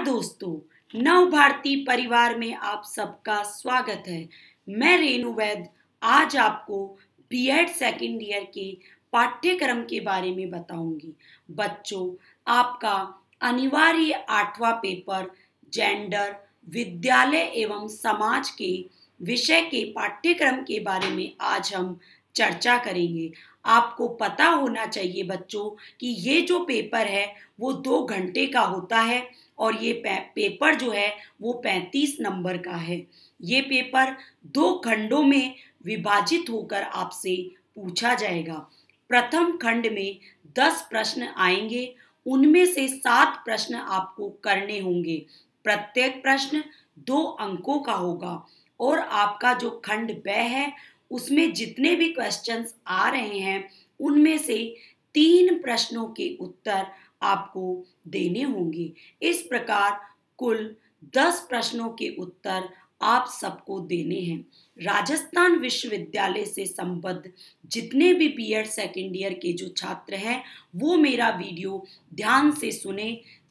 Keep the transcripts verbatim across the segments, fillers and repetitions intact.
दोस्तों, नव भारती परिवार में आप सबका स्वागत है। मैं रेणु वैद आज आपको बीएड सेकेंड ईयर के पाठ्यक्रम के बारे में बताऊंगी। बच्चों, आपका अनिवार्य आठवां पेपर जेंडर, विद्यालय एवं समाज के विषय के पाठ्यक्रम के बारे में आज हम चर्चा करेंगे। आपको पता होना चाहिए बच्चों कि ये जो पेपर है वो दो घंटे का होता है और ये पेपर जो है वो पैंतीस नंबर का है। ये पेपर दो खंडों में विभाजित होकर आपसे पूछा जाएगा। प्रथम खंड में दस प्रश्न आएंगे, उनमें से सात प्रश्न आपको करने होंगे। प्रत्येक प्रश्न दो अंकों का होगा और आपका जो खंड ब है उसमें जितने भी क्वेश्चंस आ रहे हैं उनमें से तीन प्रश्नों के उत्तर आपको देने होंगे। इस प्रकार कुल दस प्रश्नों के उत्तर आप सबको देने हैं। राजस्थान विश्वविद्यालय से संबद्ध जितने भी बीएड सेकेंड ईयर के जो छात्र हैं वो मेरा वीडियो ध्यान से सुने,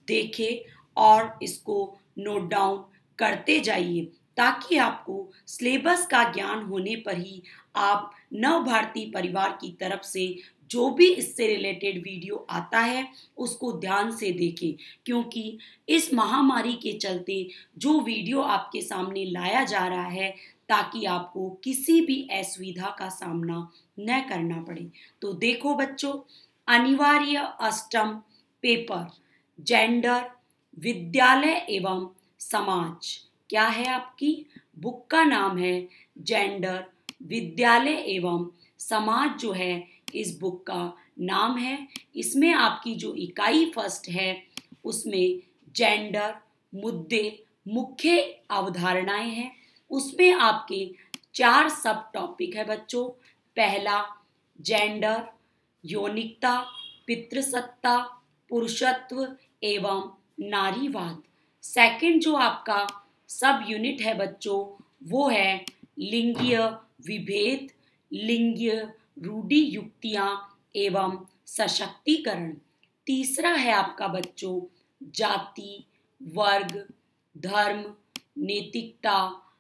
देखें और इसको नोट डाउन करते जाइए ताकि आपको सिलेबस का ज्ञान होने पर ही आप नव भारती परिवार की तरफ से जो भी इससे रिलेटेड वीडियो आता है उसको ध्यान से देखें, क्योंकि इस महामारी के चलते जो वीडियो आपके सामने लाया जा रहा है ताकि आपको किसी भी असुविधा का सामना न करना पड़े। तो देखो बच्चों, अनिवार्य अष्टम पेपर जेंडर, विद्यालय एवं समाज क्या है? आपकी बुक का नाम है जेंडर, विद्यालय एवं समाज जो है इस बुक का नाम है। इसमें आपकी जो इकाई फर्स्ट है उसमें जेंडर मुद्दे मुख्य अवधारणाएं हैं। उसमें आपके चार सब टॉपिक है बच्चों। पहला जेंडर, यौनिकता, पितृसत्ता, पुरुषत्व एवं नारीवाद। सेकंड जो आपका सब यूनिट है बच्चों वो है लिंगीय विभेद, लिंगीय रूढ़ि युक्तियां एवं सशक्तिकरण। तीसरा है आपका बच्चों जाति, वर्ग, धर्म, नैतिकता,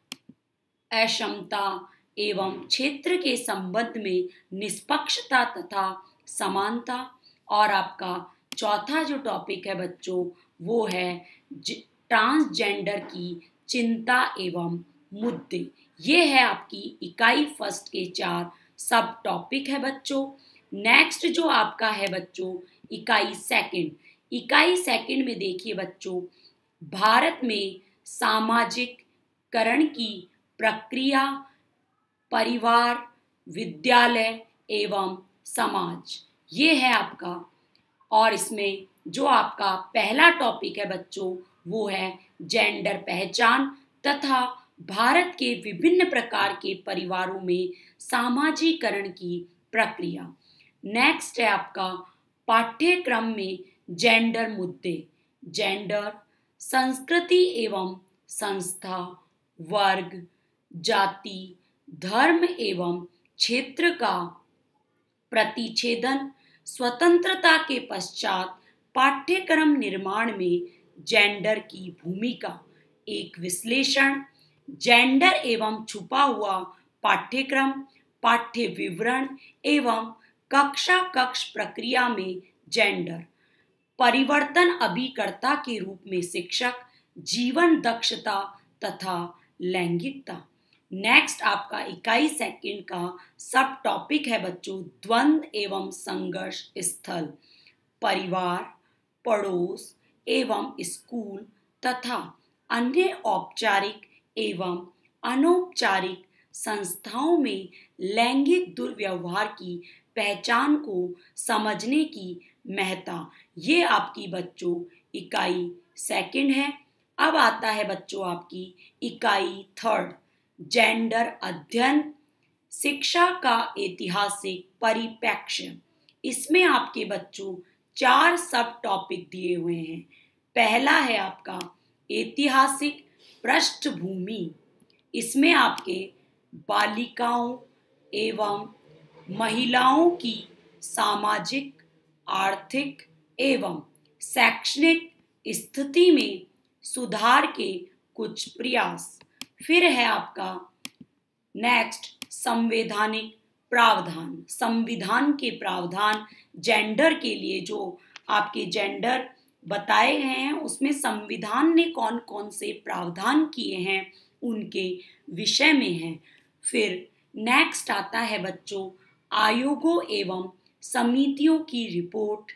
अक्षमता एवं क्षेत्र के संबंध में निष्पक्षता तथा समानता। और आपका चौथा जो टॉपिक है बच्चों वो है ट्रांसजेंडर की चिंता एवं मुद्दे। ये है आपकी इकाई फर्स्ट के चार सब टॉपिक है बच्चों। नेक्स्ट जो आपका है बच्चों इकाई सेकंड। इकाई सेकंड में देखिए बच्चों, भारत में सामाजिककरण की प्रक्रिया, परिवार, विद्यालय एवं समाज, ये है आपका। और इसमें जो आपका पहला टॉपिक है बच्चों वो है जेंडर पहचान तथा भारत के विभिन्न प्रकार के परिवारों में सामाजिकरण की प्रक्रिया। नेक्स्ट है आपका पाठ्यक्रम में जेंडर मुद्दे, जेंडर, संस्कृति एवं संस्था, वर्ग, जाति, धर्म एवं क्षेत्र का प्रतिच्छेदन, स्वतंत्रता के पश्चात पाठ्यक्रम निर्माण में जेंडर की भूमिका, एक विश्लेषण, जेंडर एवं छुपा हुआ पाठ्यक्रम, पाठ्य विवरण एवं कक्षा कक्ष प्रक्रिया में जेंडर, परिवर्तन अभिकर्ता के रूप में शिक्षक, जीवन दक्षता तथा लैंगिकता। नेक्स्ट आपका इकाई सेकंड का सब टॉपिक है बच्चों द्वंद्व एवं संघर्ष स्थल, परिवार, पड़ोस एवं स्कूल तथा अन्य औपचारिक एवं अनौपचारिक संस्थाओं में लैंगिक दुर्व्यवहार की पहचान को समझने की महत्ता। ये आपकी बच्चों इकाई सेकंड है। अब आता है बच्चों आपकी इकाई थर्ड, जेंडर अध्ययन, शिक्षा का ऐतिहासिक परिप्रेक्ष्य। इसमें आपके बच्चों चार सब टॉपिक दिए हुए हैं। पहला है आपका ऐतिहासिक पृष्ठभूमि। इसमें आपके बालिकाओं एवं महिलाओं की सामाजिक, आर्थिक एवं शैक्षणिक स्थिति में सुधार के कुछ प्रयास। फिर है आपका नेक्स्ट संवैधानिक प्रावधान, संविधान के प्रावधान जेंडर के लिए जो आपके जेंडर बताए गए हैं उसमें संविधान ने कौन कौन से प्रावधान किए हैं उनके विषय में है। फिर नेक्स्ट आता है बच्चों आयोगों एवं समितियों की रिपोर्ट,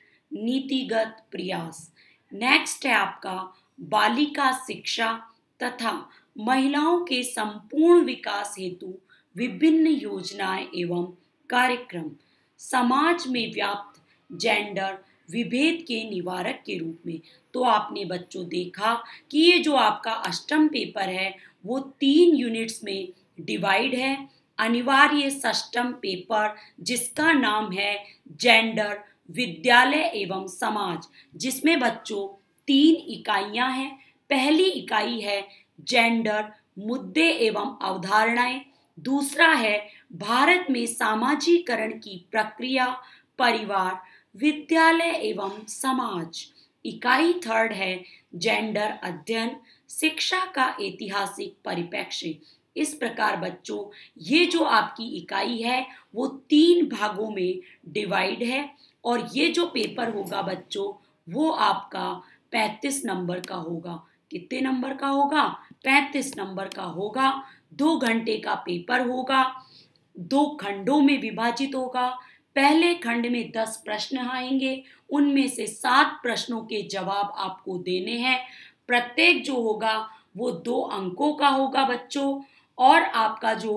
नीतिगत प्रयास। नेक्स्ट है आपका बालिका शिक्षा तथा महिलाओं के संपूर्ण विकास हेतु विभिन्न योजनाएं एवं कार्यक्रम, समाज में व्याप्त जेंडर विभेद के निवारक के रूप में। तो आपने बच्चों देखा कि ये जो आपका अष्टम पेपर है वो तीन यूनिट्स में डिवाइड है। अनिवार्य षष्टम पेपर जिसका नाम है जेंडर विद्यालय एवं समाज, जिसमें बच्चों तीन इकाइयां हैं। पहली इकाई है जेंडर मुद्दे एवं अवधारणाएं, दूसरा है भारत में सामाजिकरण की प्रक्रिया, परिवार, विद्यालय एवं समाज। इकाई थर्ड है जेंडर अध्ययन, शिक्षा का ऐतिहासिक परिप्रेक्ष्य। इस प्रकार बच्चों ये जो आपकी इकाई है वो तीन भागों में डिवाइड है और ये जो पेपर होगा बच्चों वो आपका पैंतीस नंबर का होगा। कितने नंबर का होगा? पैंतीस नंबर का होगा। दो घंटे का पेपर होगा, दो खंडों में विभाजित होगा। पहले खंड में दस प्रश्न आएंगे, उनमें से सात प्रश्नों के जवाब आपको देने हैं। प्रत्येक जो होगा वो दो अंकों का होगा बच्चों। और आपका जो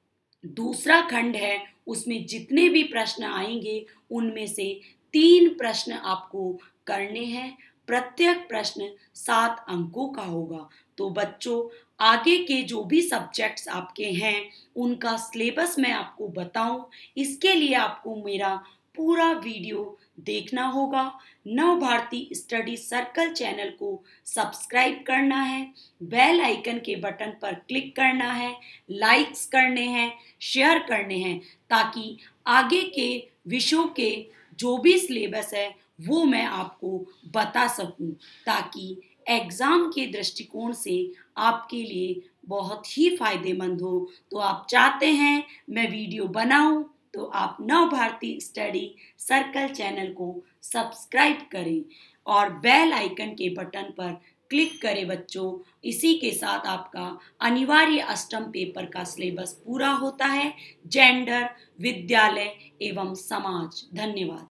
दूसरा खंड है उसमें जितने भी प्रश्न आएंगे उनमें से तीन प्रश्न आपको करने हैं। प्रत्येक प्रश्न सात अंकों का होगा। तो बच्चों आगे के जो भी सब्जेक्ट्स आपके हैं उनका सिलेबस मैं आपको बताऊं, इसके लिए आपको मेरा पूरा वीडियो देखना होगा। Nav Bharati study circle channel को सब्सक्राइब करना है, बेल आइकन के बटन पर क्लिक करना है, लाइक्स करने हैं, शेयर करने हैं, ताकि आगे के विषयों के जो भी सिलेबस है वो मैं आपको बता सकूं, ताकि एग्जाम के दृष्टिकोण से आपके लिए बहुत ही फायदेमंद हो। तो आप चाहते हैं मैं वीडियो बनाऊं तो आप Nav Bharati study circle channel को सब्सक्राइब करें और बेल आइकन के बटन पर क्लिक करें बच्चों। इसी के साथ आपका अनिवार्य अष्टम पेपर का सिलेबस पूरा होता है, जेंडर, विद्यालय एवं समाज। धन्यवाद।